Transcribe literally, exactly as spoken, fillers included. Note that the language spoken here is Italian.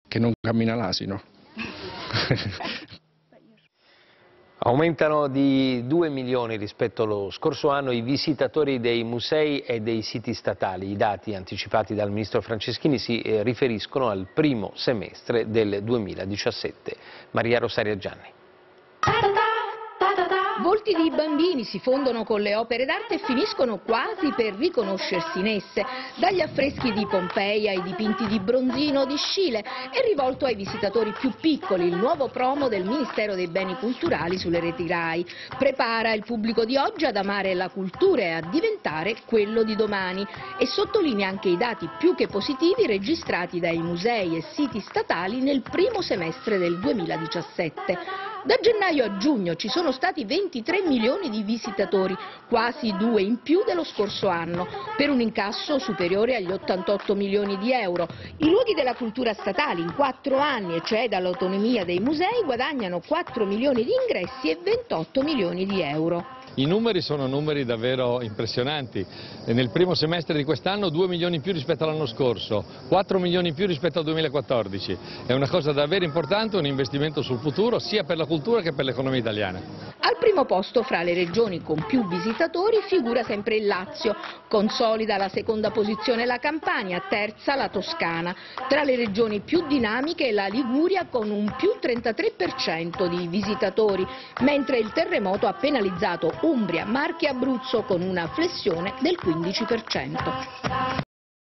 che non cammina l'asino. Aumentano di due milioni rispetto allo scorso anno i visitatori dei musei e dei siti statali. I dati anticipati dal ministro Franceschini si eh, riferiscono al primo semestre del duemiladiciassette. Maria Rosaria Gianni. Volti di bambini si fondono con le opere d'arte e finiscono quasi per riconoscersi in esse. Dagli affreschi di Pompei ai dipinti di Bronzino o di Sciele è rivolto ai visitatori più piccoli il nuovo promo del Ministero dei Beni Culturali sulle reti RAI. Prepara il pubblico di oggi ad amare la cultura e a diventare quello di domani e sottolinea anche i dati più che positivi registrati dai musei e siti statali nel primo semestre del duemiladiciassette. Da gennaio a giugno ci sono stati ventitré milioni di visitatori, quasi due in più dello scorso anno, per un incasso superiore agli ottantotto milioni di euro. I luoghi della cultura statali in quattro anni, e cioè dall'autonomia dei musei, guadagnano quattro milioni di ingressi e ventotto milioni di euro. I numeri sono numeri davvero impressionanti. Nel primo semestre di quest'anno due milioni in più rispetto all'anno scorso, quattro milioni in più rispetto al duemilaquattordici. È una cosa davvero importante, un investimento sul futuro sia per la cultura che per l'economia italiana. Al primo posto fra le regioni con più visitatori figura sempre il Lazio, consolida la seconda posizione la Campania, terza la Toscana. Tra le regioni più dinamiche la Liguria con un più trentatré per cento di visitatori, mentre il terremoto ha penalizzato Umbria, Marche e Abruzzo con una flessione del quindici per cento.